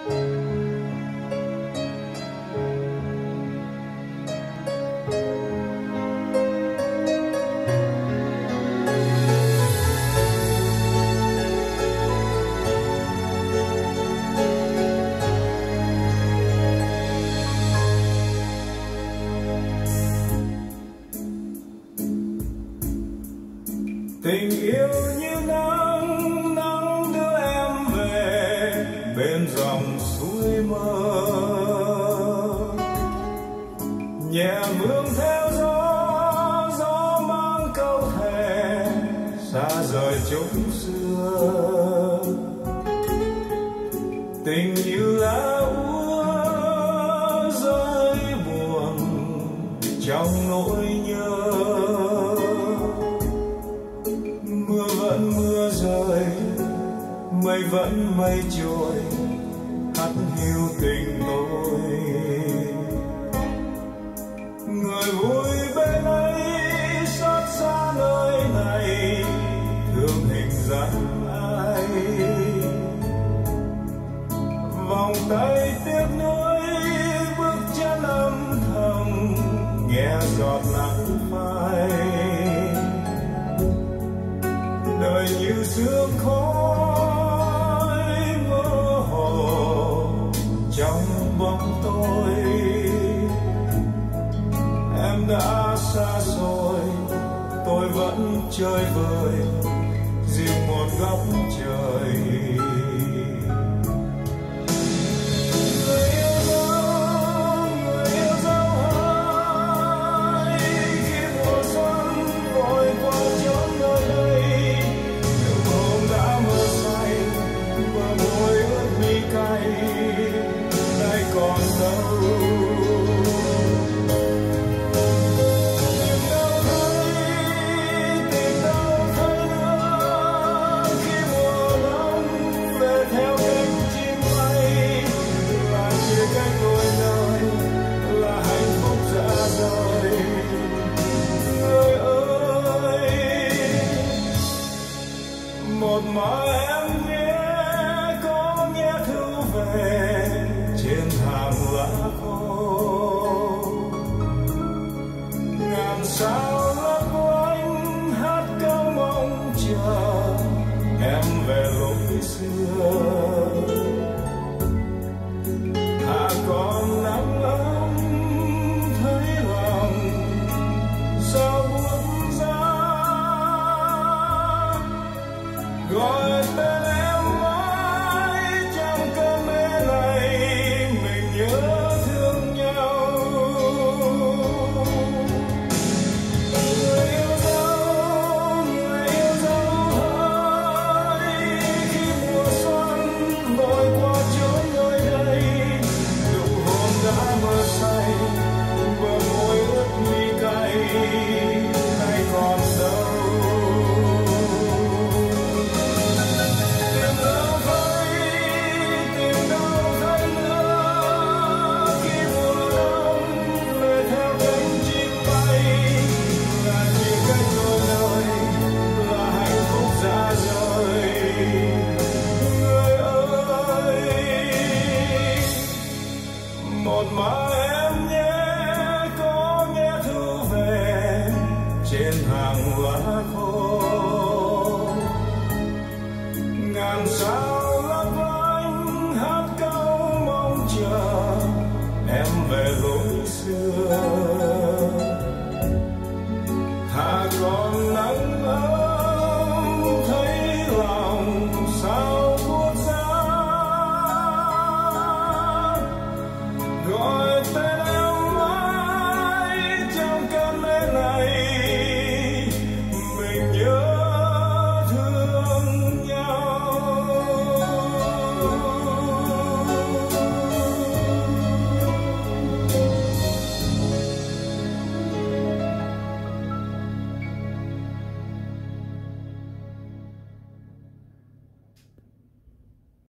Tình yêu như nắng, nắng đưa em về bên dòng suối mơ, nhẹ vương theo gió, gió mang câu thề xa rời chốn xưa. Tình như lá úa rơi buồn trong nỗi nhớ, mưa vẫn mưa rơi, mây vẫn mây trôi, hắt hiu tình tôi. Người vui bên ấy xót xa nơi này, thương hình dáng ai. Vòng tay tiếc nuối, bước chân âm thầm, nghe giọt nắng phai. Đời như sương khói